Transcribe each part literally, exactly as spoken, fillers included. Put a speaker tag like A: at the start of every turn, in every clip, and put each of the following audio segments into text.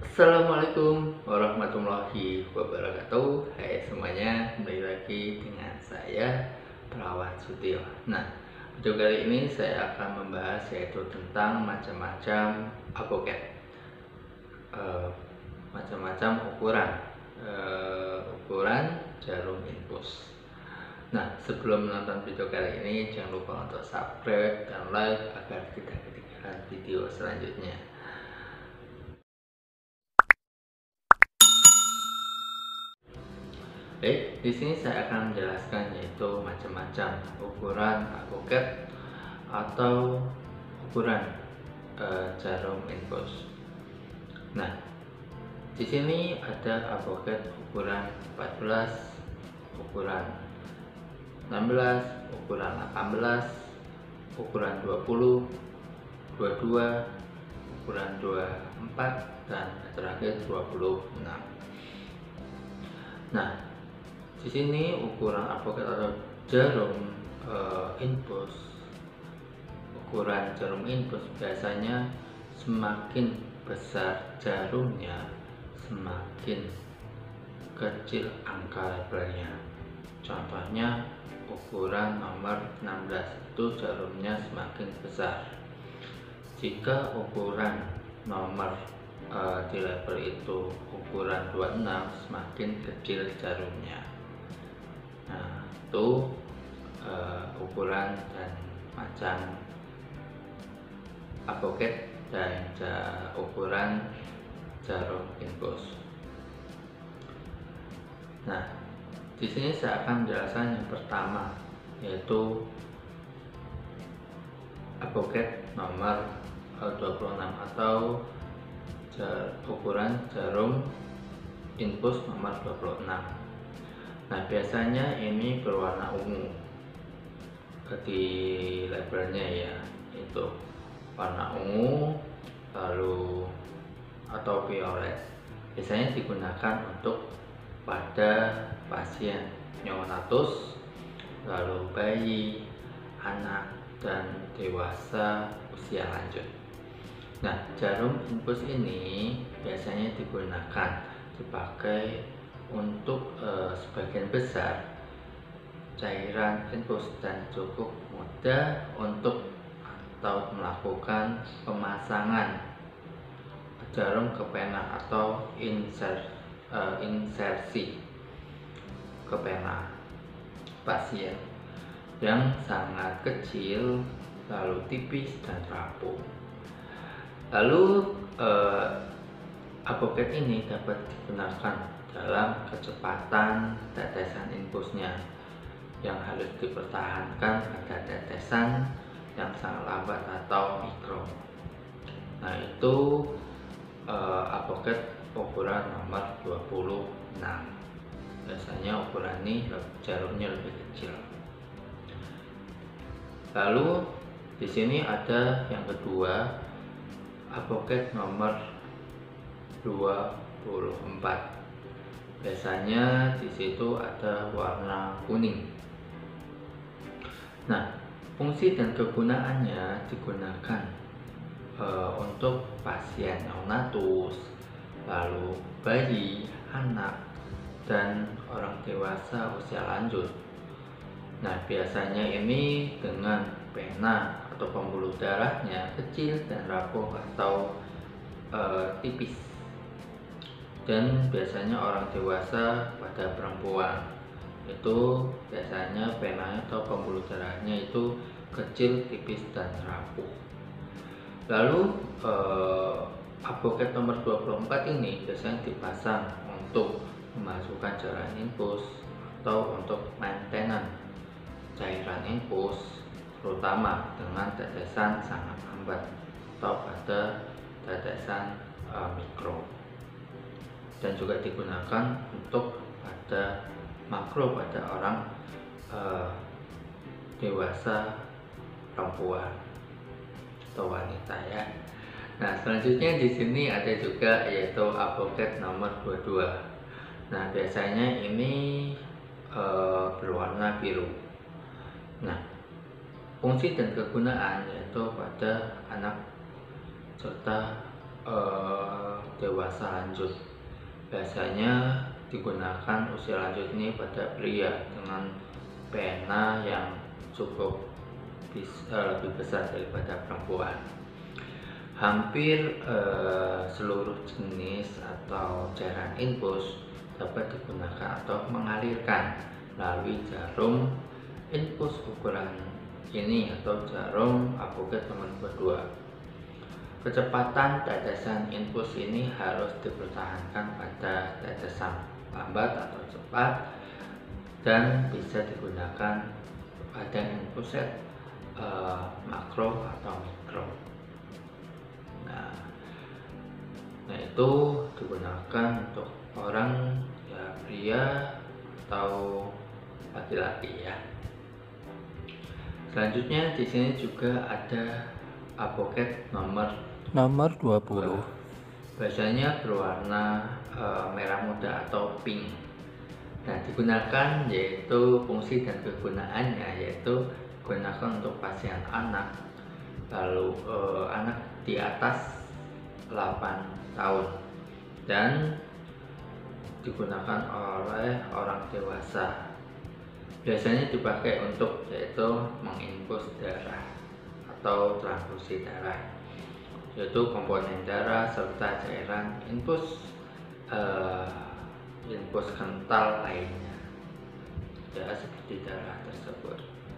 A: Assalamualaikum warahmatullahi wabarakatuh. Hai semuanya, kembali lagi dengan saya Perawat Sutio. Nah, video kali ini saya akan membahas yaitu tentang macam-macam avokat, uh, macam-macam ukuran, uh, ukuran jarum infus. Nah, sebelum menonton video kali ini, jangan lupa untuk subscribe dan like agar tidak ketinggalan video selanjutnya. Baik, di sini saya akan menjelaskan yaitu macam-macam ukuran avokat atau ukuran e, jarum infus. Nah, di sini ada avokat ukuran empat belas, ukuran enam belas, ukuran delapan belas, ukuran dua puluh, dua puluh dua, ukuran dua puluh empat, dan terakhir dua puluh enam. Nah, di sini ukuran avokat atau jarum uh, infus, ukuran jarum infus biasanya semakin besar jarumnya, semakin kecil angka labelnya. Contohnya ukuran nomor enam belas itu jarumnya semakin besar. Jika ukuran nomor uh, di label itu ukuran dua puluh enam, semakin kecil jarumnya. Nah, itu uh, ukuran dan macam avokat dan ja, ukuran jarum infus. Nah, di sini saya akan menjelaskan yang pertama, yaitu avokat nomor dua puluh enam atau jar, ukuran jarum infus nomor dua puluh enam. Nah, biasanya ini berwarna ungu di labelnya ya, itu warna ungu lalu atau violet. Biasanya digunakan untuk pada pasien neonatus, lalu bayi, anak, dan dewasa usia lanjut. Nah, jarum infus ini biasanya digunakan dipakai untuk e, sebagian besar cairan infus dan cukup mudah untuk atau melakukan pemasangan jarum ke pena atau inser, e, insersi ke pena pasien yang sangat kecil, lalu tipis dan rapuh. Lalu e, avokat ini dapat digunakan dalam kecepatan tetesan infusnya yang harus dipertahankan pada tetesan yang sangat lambat atau mikro. Nah, itu eh, avokat ukuran nomor dua puluh enam. Biasanya ukuran ini jarumnya lebih kecil. Lalu di sini ada yang kedua, avokat nomor dua puluh empat. Biasanya di situ ada warna kuning. Nah, fungsi dan kegunaannya digunakan e, untuk pasien neonatus, lalu bayi, anak, dan orang dewasa usia lanjut. Nah, biasanya ini dengan pena atau pembuluh darahnya kecil dan rapuh atau e, tipis. Dan biasanya orang dewasa pada perempuan itu biasanya penanya atau pembuluh darahnya itu kecil, tipis, dan rapuh. Lalu eh, avokat nomor dua puluh empat ini biasanya dipasang untuk memasukkan cairan infus atau untuk maintenance cairan infus, terutama dengan tetesan sangat lambat atau pada tetesan eh, mikro. Dan juga digunakan untuk pada makro pada orang uh, dewasa perempuan atau wanita ya. Nah, selanjutnya di sini ada juga yaitu avokat nomor dua puluh dua. Nah, biasanya ini uh, berwarna biru. Nah, fungsi dan kegunaan yaitu pada anak serta eh, dewasa lanjut. Biasanya digunakan usia lanjut ini pada pria dengan pena yang cukup bisa, lebih besar daripada perempuan. Hampir eh, seluruh jenis atau cairan infus dapat digunakan atau mengalirkan melalui jarum infus ukuran ini atau jarum avocat nomor dua. Kecepatan tetesan infus ini harus dipertahankan pada tetesan lambat atau cepat dan bisa digunakan pada infus set eh, makro atau mikro. Nah, nah itu digunakan untuk orang ya pria atau laki-laki ya. Selanjutnya di sini juga ada avocat nomor
B: nomor dua puluh.
A: Biasanya berwarna e, merah muda atau pink. Nah, digunakan yaitu fungsi dan kegunaannya yaitu digunakan untuk pasien anak, lalu e, anak di atas delapan tahun, dan digunakan oleh orang dewasa. Biasanya dipakai untuk yaitu menginfus darah atau transfusi darah, yaitu komponen darah serta cairan infus uh, infus kental lainnya ya seperti darah tersebut.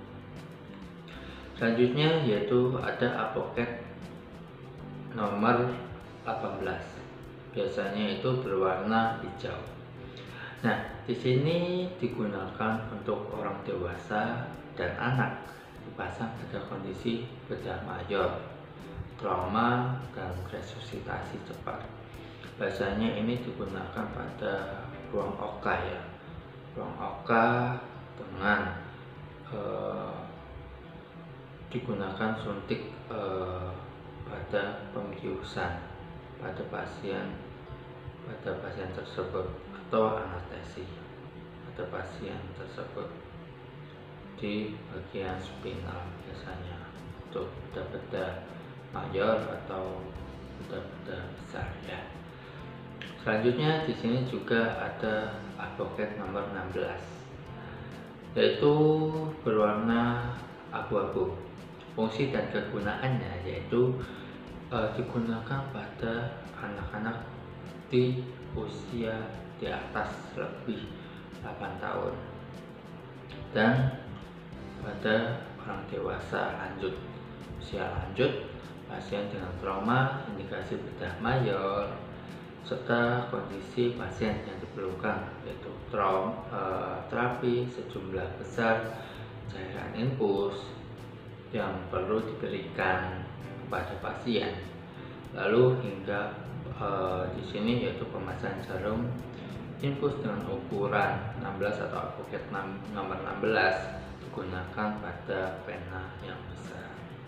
A: Selanjutnya yaitu ada avocat nomor delapan belas. Biasanya itu berwarna hijau. Nah, di sini digunakan untuk orang dewasa dan anak, dipasang pada kondisi bedah mayor, trauma, dan resusitasi cepat. Biasanya ini digunakan pada ruang oka ya, ruang oka dengan eh, digunakan suntik eh, pada pembiusan pada pasien pada pasien tersebut atau anestesi pada pasien tersebut di bagian spinal, biasanya untuk beda-beda mayor atau beda-beda besar ya. Selanjutnya di sini juga ada avocat nomor enam belas, yaitu berwarna abu-abu. Fungsi dan kegunaannya yaitu e, digunakan pada anak-anak di usia di atas lebih delapan tahun dan pada orang dewasa lanjut, usia lanjut, pasien dengan trauma, indikasi bedah mayor, serta kondisi pasien yang diperlukan yaitu trauma, eh, terapi sejumlah besar cairan infus yang perlu diberikan kepada pasien. Lalu hingga eh, di sini yaitu pemasangan jarum infus dengan ukuran enam belas atau avocat nomor enam belas digunakan pada pena yang besar.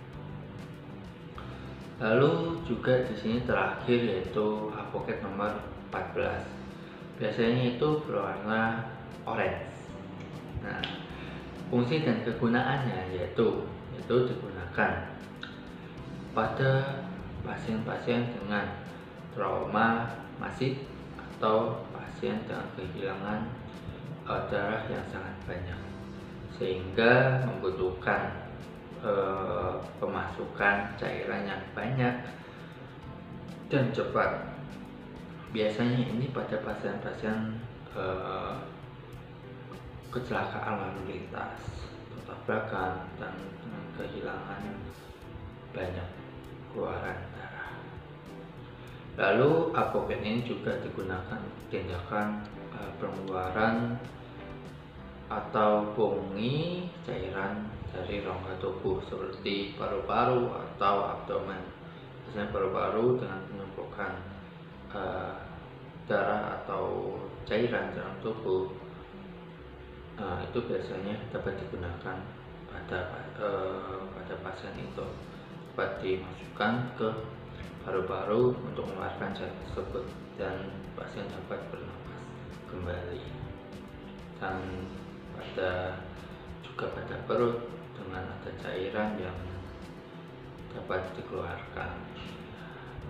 A: Lalu juga di sini terakhir yaitu avocat nomor empat belas. Biasanya itu berwarna orange. Nah, fungsi dan kegunaannya yaitu itu digunakan pada pasien-pasien dengan trauma masif atau pasien dengan kehilangan uh, darah yang sangat banyak, sehingga membutuhkan uh, pemasukan cairan yang banyak dan cepat. Biasanya ini pada pasien-pasien uh, kecelakaan lalu lintas, tabrakan, dan kehilangan banyak keluaran darah. Lalu avocat ini juga digunakan tindakan uh, pengeluaran atau pungi cairan dari rongga tubuh seperti paru-paru atau abdomen. Biasanya paru-paru dengan penumpukan uh, darah atau cairan dalam tubuh, uh, itu biasanya dapat digunakan pada uh, pada pasien itu, dapat dimasukkan ke paru-paru untuk mengeluarkan cairan tersebut dan pasien dapat bernapas kembali. Dan pada juga pada perut dengan ada cairan yang dapat dikeluarkan.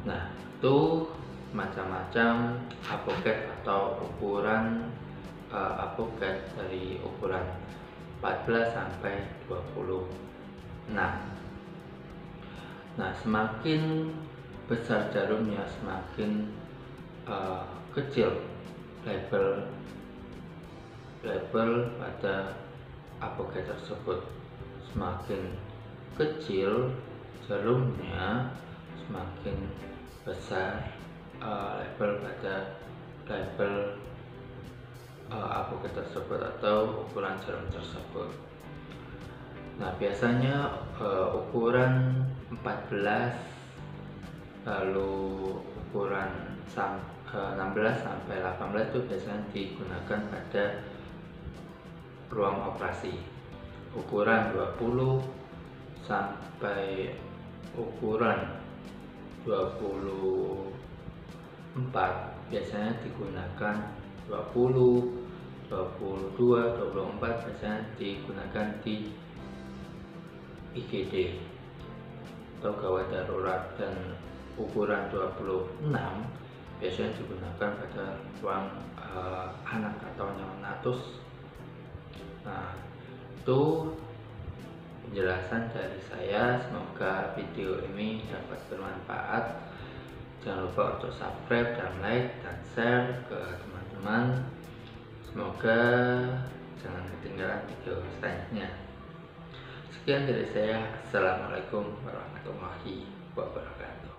A: Nah, itu macam-macam apoket atau ukuran uh, apoket dari ukuran empat belas sampai dua puluh enam. Nah, semakin besar jarumnya, semakin uh, kecil label label pada apoket tersebut. Semakin kecil jarumnya, semakin besar uh, label pada label uh, apoket tersebut atau ukuran jarum tersebut. Nah, biasanya uh, ukuran empat belas, lalu ukuran sam, uh, enam belas sampai delapan belas itu biasanya digunakan pada ruang operasi. Ukuran dua puluh sampai ukuran dua puluh empat biasanya digunakan dua puluh, dua puluh dua, dua puluh empat biasanya digunakan di I G D atau gawat darurat, dan ukuran dua puluh enam biasanya digunakan pada ruang uh, anak atau neonatus. Nah, itu penjelasan dari saya. Semoga video ini dapat bermanfaat. Jangan lupa untuk subscribe dan like dan share ke teman-teman. Semoga jangan ketinggalan video selanjutnya. Sekian dari saya. Assalamualaikum warahmatullahi wabarakatuh.